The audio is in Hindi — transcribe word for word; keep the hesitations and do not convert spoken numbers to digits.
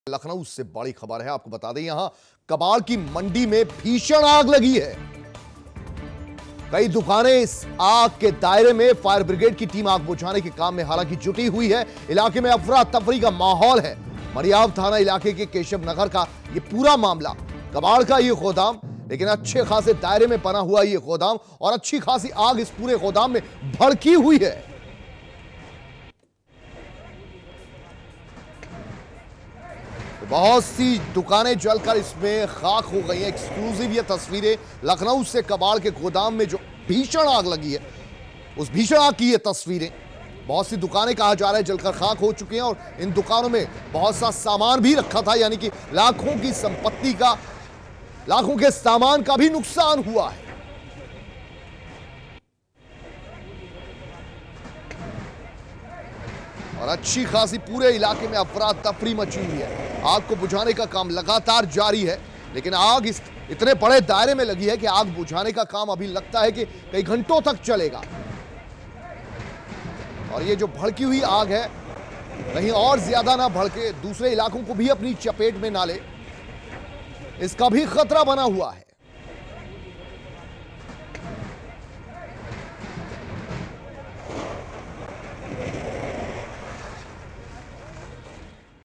लखनऊ से बड़ी खबर है, आपको बता दें यहां कबाड़ की मंडी में भीषण आग लगी है। कई दुकानें इस आग के दायरे में, फायर ब्रिगेड की टीम आग बुझाने के काम में हालांकि जुटी हुई है। इलाके में अफरा तफरी का माहौल है। मरियाव थाना इलाके के केशव नगर का यह पूरा मामला, कबाड़ का यह गोदाम, लेकिन अच्छे खासे दायरे में बना हुआ यह गोदाम और अच्छी खासी आग इस पूरे गोदाम में भड़की हुई है। बहुत सी दुकानें जलकर इसमें खाक हो गई हैं। एक्सक्लूसिव ये तस्वीरें लखनऊ से कबाड़ के गोदाम में जो भीषण आग लगी है, उस भीषण आग की ये तस्वीरें। बहुत सी दुकानें कहा जा रहा है जलकर खाक हो चुकी हैं और इन दुकानों में बहुत सा सामान भी रखा था, यानी कि लाखों की संपत्ति का, लाखों के सामान का भी नुकसान हुआ है। और अच्छी खासी पूरे इलाके में अफरा तफरी मची हुई है। आग को बुझाने का काम लगातार जारी है, लेकिन आग इस इतने बड़े दायरे में लगी है कि आग बुझाने का काम अभी लगता है कि कई घंटों तक चलेगा। और ये जो भड़की हुई आग है, कहीं और ज्यादा ना भड़के, दूसरे इलाकों को भी अपनी चपेट में ना ले, इसका भी खतरा बना हुआ है।